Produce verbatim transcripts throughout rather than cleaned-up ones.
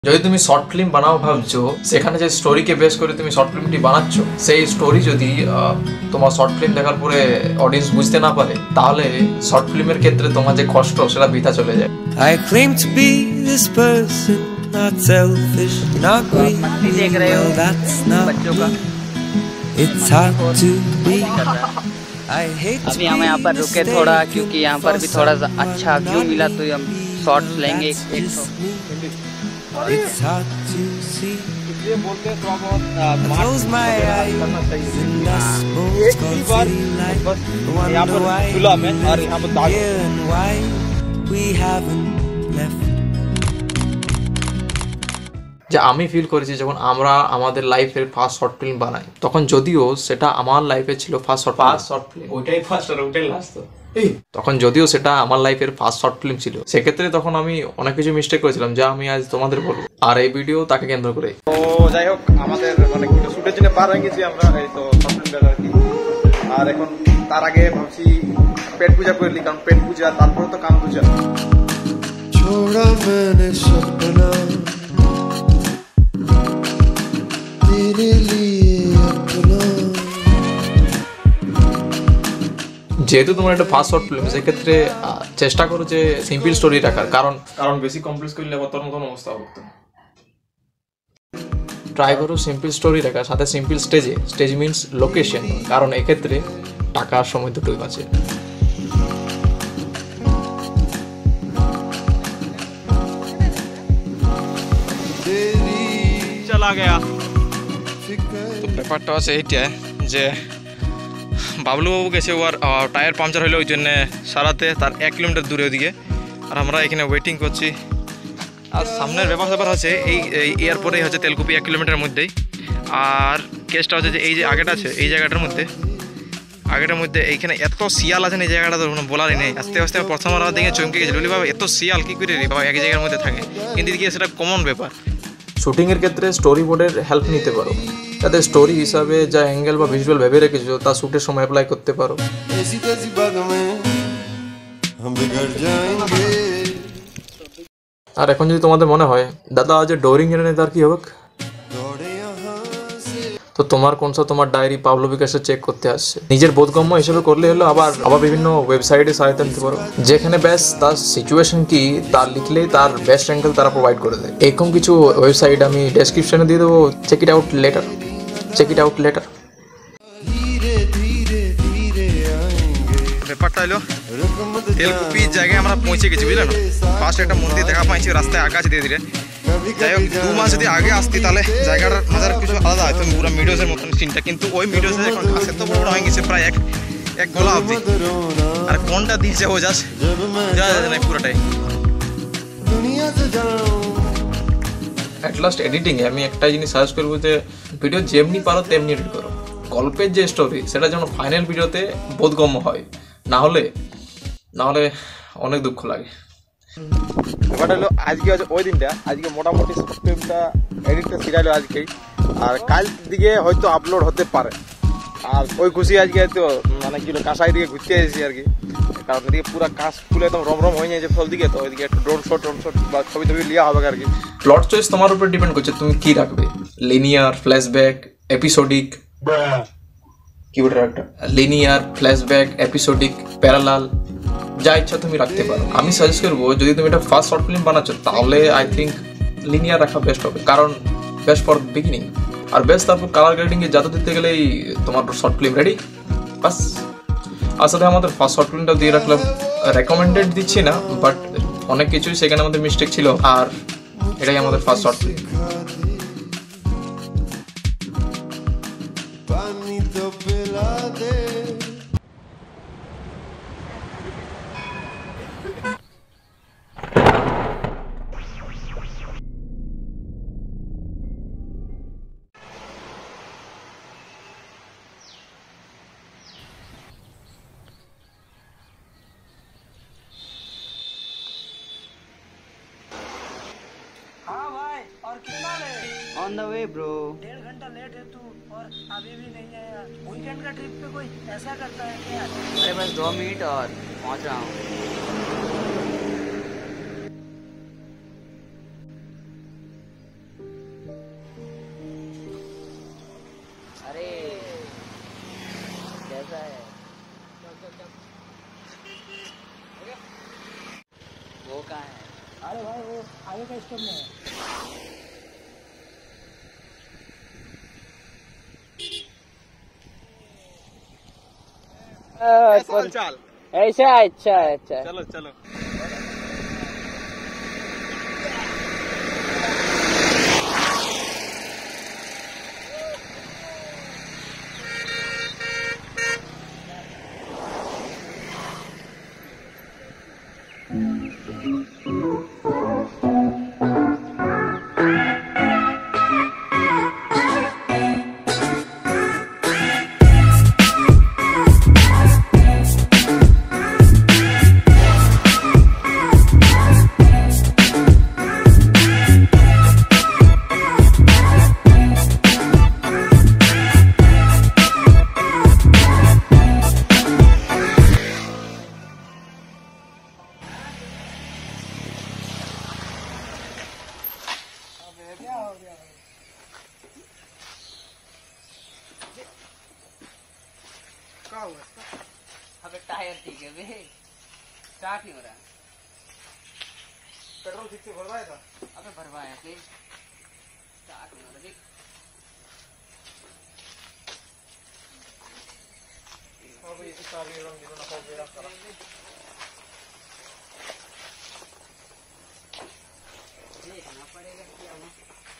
যদি তুমি short film বানাও ভাবছো, সেখানে যে স্টোরিকে বেস করে তুমি শর্ট ফিল্মটি বানাচ্ছ, সেই স্টোরি যদি তোমার শর্ট ফিল্ম দেখার পরে অডিয়েন্স বুঝতে না পারে, তাহলে শর্ট ফিল্মের ক্ষেত্রে তোমার যে কষ্ট সেটা বৃথা চলে যায়। I claim to be this person, not selfish, not greedy. Well, that's not me. It's hard to be. I hate to अभी हम यहाँ पर रुके थोड़ा, क्योंकि यहाँ पर भी थोड़ा सा अच्छा व्यू मिला, तो हम शॉट्स लेंगे एक एक It's hard to see. इसलिए बोलते हैं थोड़ा बहुत I close my eyes and I suppose can't see light. Wonder why here and why we haven't left. যে আমি ফিল করেছি যখন আমরা আমাদের লাইফের ফার্স্ট শর্ট ফিল্ম বানাই, তখন যদিও সেটা আমার লাইফে ছিল first short first short film, ওইটাই ফার্স্ট আর ওইটাই লাস্ট। তো তখন যদিও সেটা আমার লাইফের ফার্স্ট শর্ট ফিল্ম ছিল, সেক্ষেত্রে তখন আমি অনেক কিছু মিস্টেক করেছিলাম যা আমি আজ তোমাদের বলবো, আর এই ভিডিও তাকে কেন্দ্র করে। তো যাই হোক, আমাদের মানে শুটের জন্য পার হয়ে গেছি আমরা, এই তো শর্ট ফিল্ম আর কি। আর এখন তার আগে ভাবছি পেট পূজা করলি, কারণ পেট পূজা তারপরে তো কাম পূজা। छोड़ा मैंने सपना तेरे लिए अपना। যেহেতু তোমার একটা ফার্স্ট শর্ট ফিল্ম, সেক্ষেত্রে চেষ্টা করো যে সিম্পল স্টোরি রাখার, কারণ কারণ বেশি কমপ্লেক্স করলে আবার তোর মতন অবস্থা হবে। ট্রাই করো সিম্পল স্টোরি রাখার সাথে সিম্পল স্টেজে, স্টেজ মিনস লোকেশন, কারণ এক্ষেত্রে টাকা আর সময় দুটোই বাঁচে। চলা গয়া। তো ব্যাপারটা আছে এইটা যে বাবলুবাবু গেছে, ওর টায়ার পাংচার হইলো, ওই জন্যে সারাতে তার এক কিলোমিটার দূরে ওদিকে, আর আমরা এখানে ওয়েটিং করছি। আর সামনের ব্যাপার ব্যাপার হচ্ছে এই এয়ারপোর্টেই হচ্ছে তেলকুপি, এক কিলোমিটারের মধ্যেই। আর কেসটা হচ্ছে যে এই যে আগেটা আছে, এই জায়গাটার মধ্যে আগেটার মধ্যে এইখানে এত শিয়াল আছে না, এই জায়গাটা তো কোনো বলারই নেই। আস্তে আস্তে প্রথম আর দিকে চমকে গেছে, বলি বাবা এত শিয়াল কী করে রে বাবা এক জায়গার মধ্যে থাকে, কিন্তু এদিকে সেটা কমন ব্যাপার। শুটিংয়ের ক্ষেত্রে স্টোরি বোর্ডের হেল্প নিতে পারো, যাতে স্টোরি হিসাবে যা অ্যাঙ্গেল বা ভিজুয়াল ভেবে রেখেছো তা শুটের সময় অ্যাপ্লাই করতে পারো। ऐसी तैसी बातों में हम बिगड़ जाएंगे। আর এখন যদি তোমাদের মনে হয় দাদা আজ ডোরিং এনে তার কি হবে, दौड़े यहाँ से তো তোমার কোনসা তোমার ডায়েরি পাবলো বিকাশে চেক করতে আসছে, নিজের বোধগম্য হিসেবে করলে হলো। আবার আবার বিভিন্ন ওয়েবসাইটে সহায়তা নিতে পারো, যেখানে বেস্ট তার সিচুয়েশন কি তার লিখলেই তার বেস্ট অ্যাঙ্গেল তারা প্রোভাইড করে দেয়। এরকম কিছু ওয়েবসাইট আমি ডেসক্রিপশনে দিয়ে দেবো, check it out later check it out later धीरे धीरे धीरे आएंगे। ব্যাপারটা হলো रकम তেলকুপি জায়গায় আমরা পৌঁছে গেছি, বুঝলেন। ফার্স্ট একটা মন্দির দেখা পাইছি, রাস্তায় আকাশ দিয়ে দিলে। যাই হোক, দু মাস যদি আগে আসতি তাহলে জায়গাটার মাজার কিছু আলাদা হয়তো, পুরো মিডোজের মতন সিনটা। কিন্তু ওই মিডোজে এখন ঘাস এত বড় হয়ে গেছে, প্রায় এক এক গলা অবধি। আর কোনটা দিয়েছে ও জাস্ট জানা যায় না পুরোটাই। दुनिया से जाऊं অ্যাট লাস্ট এডিটিংয়ে আমি একটাই জিনিস সাজেস্ট করবো যে ভিডিও যেমনি পারো তেমনি এডিট করো, গল্পের যে স্টোরি সেটা যেন ফাইনাল ভিডিওতে বোধগম্য হয়, না হলে না হলে অনেক দুঃখ লাগে। ব্যাপারটা হলো আজকে হচ্ছে ওই দিনটা, আজকে মোটামুটি শর্ট ফিল্মটা এডিটটা সিরিয়াল আজকেই, আর কাল দিকে হয়তো আপলোড হতে পারে। আর ওই খুশি আজকে হয়তো মানে কি কাঁসাই দিকে ঘুরতে এসেছি আর কি, কারণ এদিকে পুরো কাঁচ ফুলে একদম রম রম হয়ে যায় ফল দিকে, তো ওইদিকে একটু ড্রোন শট ড্রোন শট বা ছবি টবি লিয়া হবে আর কি। প্লট চয়েস তোমার উপর ডিপেন্ড করছে তুমি কি রাখবে, লিনিয়ার, ফ্ল্যাশব্যাক, এপিসোডিক, কিবোর্ডের একটা লিনিয়ার, ফ্ল্যাশব্যাক, এপিসোডিক, প্যারালাল, যা ইচ্ছা তুমি রাখতে পারো। আমি সাজেস্ট করবো যদি তুমি এটা ফার্স্ট শর্ট ফিল্ম বানাচ্ছ, তাহলে আই থিঙ্ক লিনিয়ার রাখা বেস্ট হবে, কারণ বেস্ট ফর বিগিনিং। আর বেস্ট তারপর কালার গ্রেডিংয়ে যাতে দিতে গেলেই তোমার শর্ট ফিল্ম রেডি বাস। আসলে আমাদের ফার্স্ট শর্ট ফিল্মটা দিয়ে রাখলাম, রেকমেন্ডেড দিচ্ছি না, বাট অনেক কিছুই সেখানে আমাদের মিস্টেক ছিল, আর এটাই আমাদের ফার্স্ট শর্ট ফিল্ম। पानी तो पिला दे। हाँ भाई, और कितना late? On the way bro. डेढ़ घंटा लेट है तू और अभी भी नहीं आया। वीकेंड का ट्रिप पे कोई ऐसा करता है क्या? अरे बस दो मिनट और पहुंच रहा हूँ। चल चल ऐसा अच्छा अच्छा चलो चलो अबे टायर ठीक है बे स्टार्ट नहीं हो रहा पेट्रोल ठीक से भरवाया था अबे भरवाया प्लीज स्टार्ट नहीं हो रहा देख अब ये सारी रंग निकलना हो गया करा देखना पड़ेगा क्या हुआ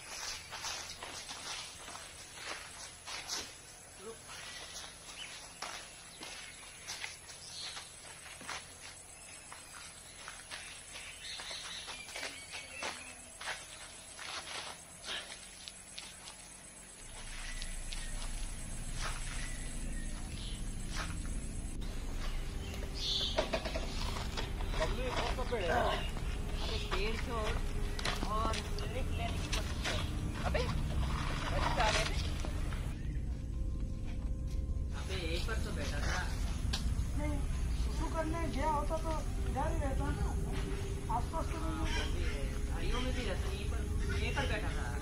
पेड़ छोड़ और लिफ्ट लेने की कोशिश कर अबे अच्छा आ गए अबे यहीं पर तो बैठा था नहीं शुरू करने गया होता तो इधर ही रहता ना आसपास तो गाड़ियों में भी रहता यहीं पर यहीं पर बैठा था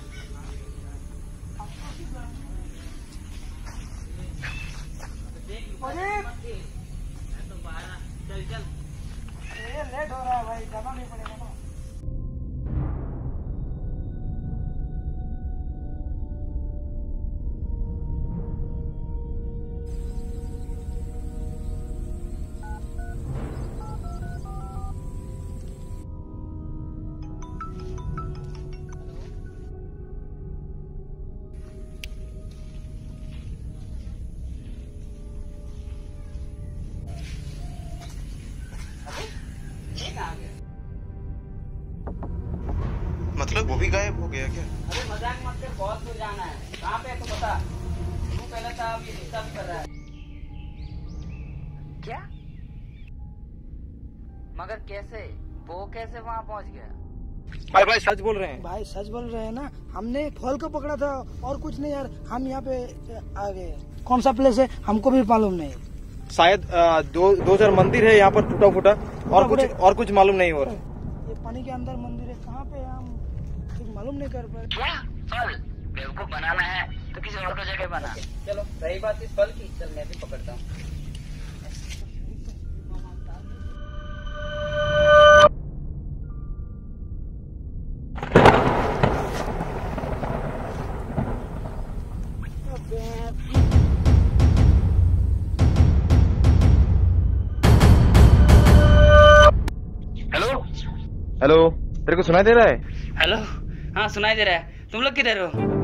अरे तो बारह चल चल ये लेट हो रहा है भाई जाना नहीं पड़ेगा ना मतलब वो भी गायब हो गया क्या? अरे मजाक मत कर बहुत दूर जाना है कहाँ पे है तू बता तू पहले था अभी डिस्टर्ब कर रहा है क्या मगर कैसे वो कैसे वहाँ पहुँच गया भाई भाई सच बोल रहे हैं भाई सच बोल रहे हैं ना हमने फॉल को पकड़ा था और कुछ नहीं यार हम यहाँ पे आ गए कौन सा प्लेस है हमको भी मालूम नहीं शायद आ, दो दो चार मंदिर है यहाँ पर टूटा फूटा और कुछ और कुछ मालूम नहीं हो रहा ये पानी के अंदर मंदिर है कहाँ पे हम कुछ मालूम नहीं कर पा रहे क्या फल बेवकूफ बनाना है तो किसी और जगह बना चलो रही बात इस फल की चल मैं भी पकड़ता हूँ हेलो तेरे को सुनाई दे रहा है हेलो हाँ सुनाई दे रहा है तुम लोग किधर हो